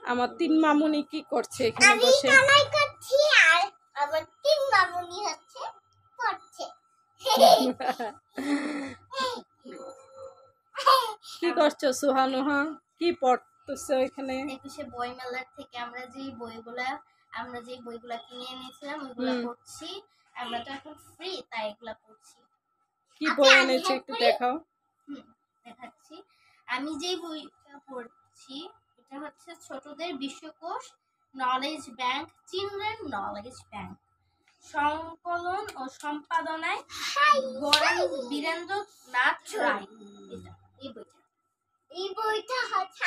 আমার তিন মামুনি কি করছে এখানে বসে? আমি কালাই করছি আর আমার তিন মামুনি হচ্ছে পড়ছে। কি করছো সুহানুহা? কি পড়তেছো এখানে? একুশে বই মেলার থেকে আমরা যে বইগুলা কিনে এনেছিলাম ওইগুলা পড়ছি। আমরা তো এখন ফ্রি, তাই এগুলা পড়ছি। কি বই এনেছো একটু দেখাও। দেখাচ্ছি। আমি যে বইটা পড়ছি এটা হচ্ছে ছোটদের বিশ্বকোষ, knowledge bank, children knowledge bank. সংকলন ও সম্পাদনায় বীরেন্দ্রনাথ রায়। এই বইটা হচ্ছে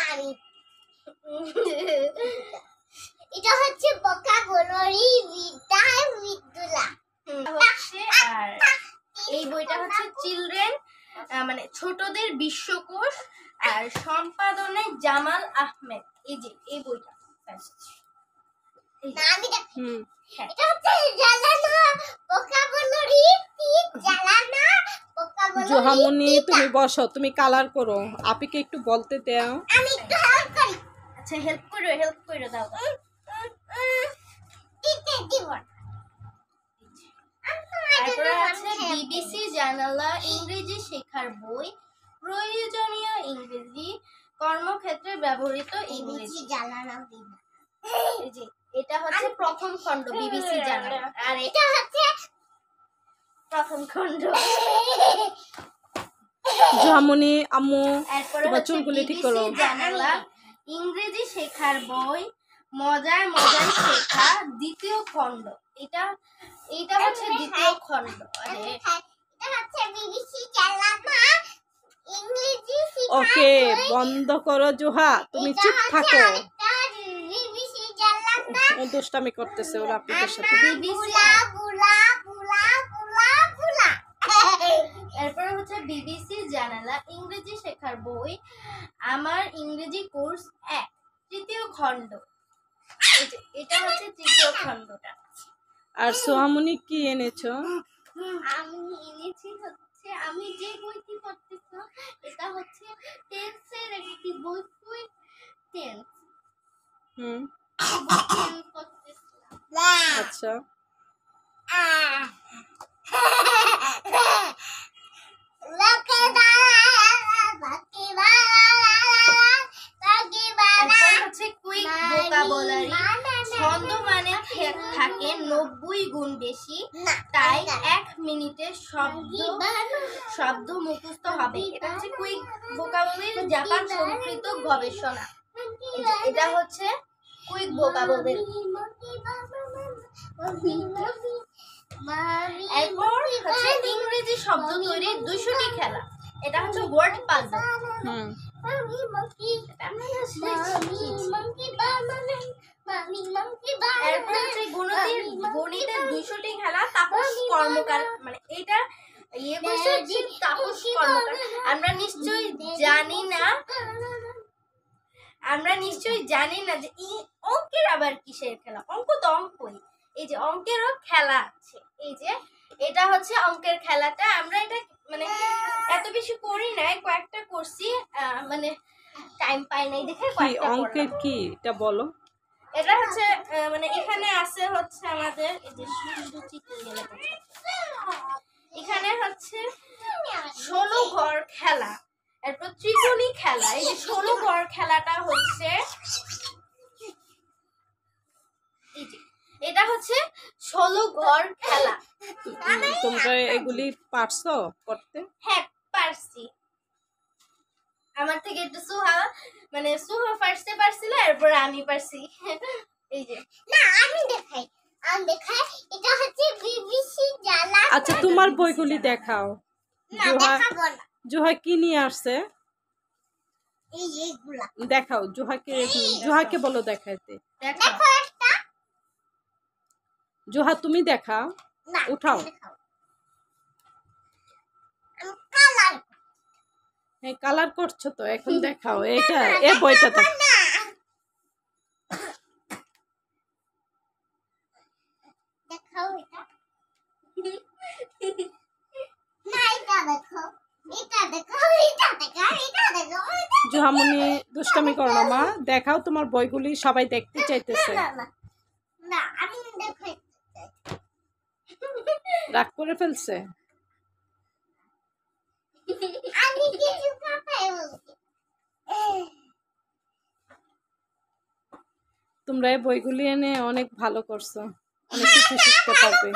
এটা হচ্ছে ভোকাবুলারি বিদ্যুলা হচ্ছে। আর এই বইটা হচ্ছে চিলড্রেন মানে ছোটদের বিশ্বকোষ আর সম্পাদনায় জামাল আহমেদ। এই বইটা এটা হচ্ছে জোহামনি তুমি বসো, তুমি কালার করো, আপিকে একটু বলতে দাও। আমি একটু হেল্প করি। আচ্ছা হেল্প করো দাও। তারপরে আছে বিবিসি জানালা ইংরেজি শেখার বই, প্রয়োজনীয় ইংরেজি, কর্মক্ষেত্রে ব্যবহৃত ইংরেজি। এটা হচ্ছে প্রথম খণ্ড বিবিসি জানালা, আর এটা হচ্ছে প্রথম খণ্ড। জোহামনি আম্মু তোমার চুলগুলি ঠিক করো। জানালা ইংরেজি শেখার বই, মজায় মজায় শেখা, দ্বিতীয় খণ্ড। এটা হচ্ছে দ্বিতীয় খণ্ড। ওকে বন্ধ করো জোহা, তুমি চুপ থাকো। ও দুষ্টামি করতেছে ওর আপুদের সাথে। এরপরে হচ্ছে বিবিসি জানালা ইংরেজি শেখার বই, আমার ইংরেজি কোর্স 1 তৃতীয় খণ্ড। এটা হচ্ছে তৃতীয় খণ্ডটা। আর সোহামনি কি এনেছো? আমি এনেছি হচ্ছে আমি যে বইটি পড়তেছি এটা হচ্ছে টেন্সের একটি বই, কুইক টেন্স। আচ্ছা ছন্দ মানে থাকে 90 গুণ বেশি, তাই 1 মিনিটে শব্দ মুখস্থ হবে। এটা হচ্ছে কুইক ভোকাবুলারি জাপান সংস্কৃত গবেষণা। এটা হচ্ছে কুইক ভোকাবুলারি। এরপর হচ্ছে ইংরেজি শব্দ তৈরি 200টি খেলা। এটা হচ্ছে ওয়ার্ড পাজল। এরপর হচ্ছে গণিতের 200টি খেলা, তাপস কর্মকার মানে এটা তাপস কর্মকার। আমরা নিশ্চয়ই জানি না যে অঙ্কের আবার কিসের খেলা। অঙ্ক তো অঙ্কই, এই যে অঙ্কেরও খেলা আছে। এই যে এটা হচ্ছে অঙ্কের খেলাটা। আমরা এটা মানে এত বেশি করি নাই, কয়েকটা করছি, মানে টাইম পাই নাই দেখে কয়েকটা। অঙ্কের কি এটা বলো। এটা হচ্ছে মানে এখানে আছে হচ্ছে আমাদের এই যে এখানে হচ্ছে 16 ঘর খেলা, এরপর ত্রিকোণী খেলা। এই যে 16 ঘর খেলাটা হচ্ছে এটা হচ্ছে 16 ঘর খেলা। তোমরা এগুলি পারছো করতে? হ্যাঁ পারছি। আমার থেকে একটু সুহা পারছিল, এরপর আমি পারছি। এই যে না আমি দেখাই এটা হচ্ছে বিবিসি জানালা। আচ্ছা তোমার বইগুলি দেখাও। জোহা কি নিয়ে আসছে এই এইগুলা দেখাও। জোহাকে বলো দেখাইতে। দেখো একটা জোহা তুমি দেখাও, উঠাও। হ্যাঁ কালার করছো তো, এখন দেখাও। এটা এই বইটা তো দেখাও। এটা না এটা দেখো জুহামনি দুষ্টামি করো না মা, দেখাও তোমার বইগুলি, সবাই দেখতে চাইতেছে। রাগ করে ফেলছে। তোমরা এই বইগুলি এনে অনেক ভালো করছো, অনেক কিছু শিখতে পারবে।